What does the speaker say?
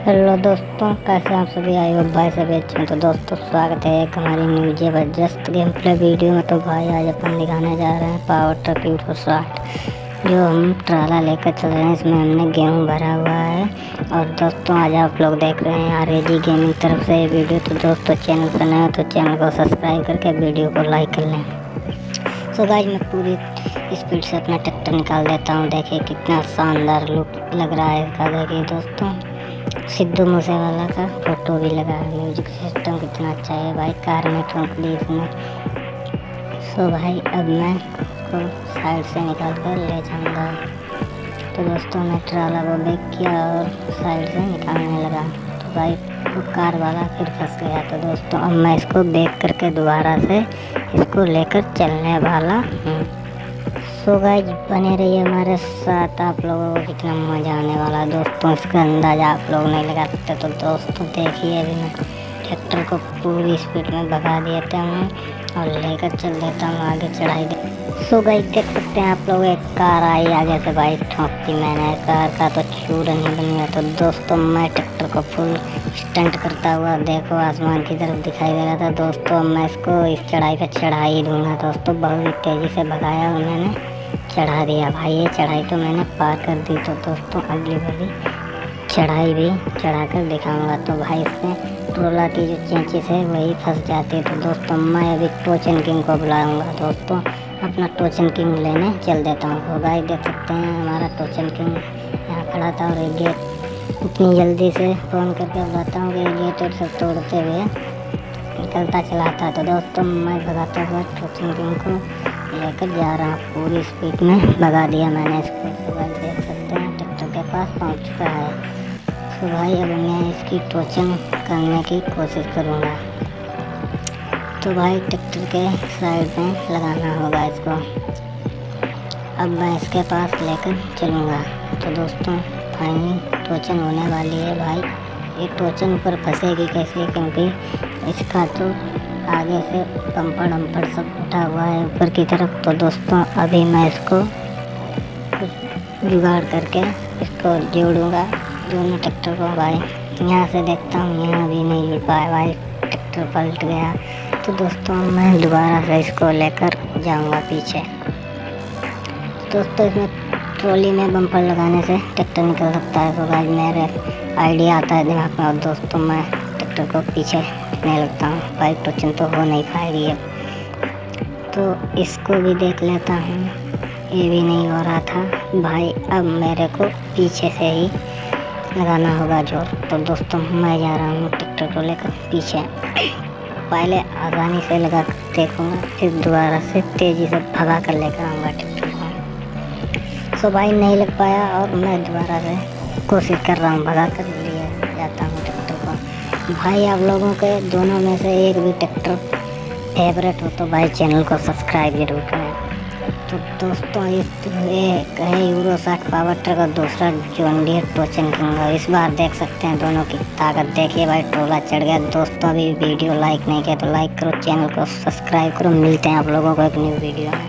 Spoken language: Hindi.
हेलो दोस्तों, कैसे आप सभी? आई हो भाई सभी अच्छे हैं। तो दोस्तों स्वागत है एक हमारी न्यू जबरदस्त गेम प्ले वीडियो में। तो भाई आज अपन दिखाने जा रहे हैं पावर ट्रक यूरो 60 जो हम ट्राला लेकर चल रहे हैं। इसमें हमने गेहूं भरा हुआ है। और दोस्तों आज आप लोग देख रहे हैं RAG गेमिंग तरफ से ये वीडियो। तो दोस्तों चैनल पर नए हो तो चैनल को सब्सक्राइब करके वीडियो को लाइक कर लें। तो गाइस मैं पूरी स्पीड से अपना ट्रैक्टर निकाल देता हूँ। देखिए कितना शानदार लुक लग रहा है इसका। देखिए दोस्तों सिद्धू मूसेवाला का फोटो भी लगा है। म्यूजिक सिस्टम कितना अच्छा है भाई। कार में ठोंकली इसमें। सो भाई अब मैं को साइड से निकाल कर ले जाऊँगा। तो दोस्तों मैं ट्राला को बैक किया और साइड से निकालने लगा। तो भाई वो कार वाला फिर फंस गया। तो दोस्तों अब मैं इसको बैक करके दोबारा से इसको लेकर चलने वाला हूँ। सो गाइस बने रहिए हमारे साथ। आप लोगों को कितना मज़ा आने वाला है दोस्तों, इसका अंदाज़ा आप लोग नहीं लगा सकते। तो दोस्तों देखिए अभी मैं ट्रैक्टर को पूरी स्पीड में भगा देता हूँ और लेकर चल देता हूँ आगे चढ़ाई दे। सो गाइस देख सकते हैं आप लोग, एक कार आई आगे से भाई, ठोंकती मैंने कार का तो चूर नहीं बन गया। तो दोस्तों मैं ट्रैक्टर को फुल स्टंट करता हुआ देखो आसमान की तरफ दिखाई दे रहा था। दोस्तों मैं इसको इस चढ़ाई पर चढ़ा ही दूँगा। दोस्तों बहुत ही तेज़ी से भगाया उन्होंने, चढ़ा दिया भाई। ये चढ़ाई तो मैंने पार कर दी। तो दोस्तों अगली वाली चढ़ाई भी चढ़ा कर दिखाऊँगा। तो भाई इसमें ट्रोला की जो चेंचेस है वही फंस जाती है। तो दोस्तों मैं अभी टोचन किंग को बुलाऊँगा। दोस्तों अपना टोचन किंग लेने चल देता हूँ। तो भाई देख सकते हैं हमारा टोचन किंग यहाँ खड़ा था और एक गेट इतनी जल्दी से फ़ोन करके बुलाता हूँ कि गेट और सब तोड़ते हुए निकलता चला था। तो दोस्तों मैं भगाता हुआ टोचन किंग को लेकर जा रहा हूँ। पूरी स्पीड में भगा दिया मैंने इसको। तो भाई देख सकते हैं ट्रैक्टर के पास पहुँच चुका है। तो भाई अब मैं इसकी टोचन करने की कोशिश करूँगा। तो भाई ट्रैक्टर के साइड में लगाना होगा इसको। अब मैं इसके पास लेकर चलूँगा। तो दोस्तों फाइनली टोचन होने वाली है भाई। ये टोचन पर फंसेगी कैसे, क्योंकि इसका तो आगे से बम्पर डम्पर सब उठा हुआ है ऊपर की तरफ। तो दोस्तों अभी मैं इसको जुगाड़ करके इसको जोड़ूंगा दोनों ट्रैक्टर को। भाई यहाँ से देखता हूँ, यहाँ भी नहीं जुड़ पाया भाई, ट्रैक्टर पलट गया। तो दोस्तों मैं दोबारा से इसको लेकर जाऊंगा पीछे। दोस्तों इसमें ट्रॉली में बम्पर लगाने से ट्रैक्टर निकल सकता है। तो भाई मेरे आइडिया आता है दिमाग में और दोस्तों मैं ट्रैक्टर को पीछे नहीं लगता हूँ। भाई टोचन तो हो नहीं पाएगी अब। तो इसको भी देख लेता हूँ, ये भी नहीं हो रहा था भाई। अब मेरे को पीछे से ही लगाना होगा जोर। तो दोस्तों मैं जा रहा हूँ ट्रैक्टर को लेकर पीछे। पहले आसानी से लगा कर देखूँगा, फिर दोबारा से तेज़ी से भगा कर लेकर आऊँगा ट्रैक्टर को। सो भाई नहीं लग पाया और मैं दोबारा से कोशिश कर रहा हूँ, भगा कर लिए जाता हूँ ट्रैक्टर को। भाई आप लोगों के दोनों में से एक भी ट्रैक्टर फेवरेट हो तो भाई चैनल को सब्सक्राइब जरूर करें। तो दोस्तों ये है यूरो 60 पावर ट्रक और दूसरा जॉन डीयर टोचन किंग। इस बार देख सकते हैं दोनों की ताकत। देखिए भाई ट्रोला चढ़ गया। दोस्तों अभी वीडियो लाइक नहीं किया तो लाइक करो, चैनल को सब्सक्राइब करो। मिलते हैं आप लोगों को एक न्यू वीडियो में।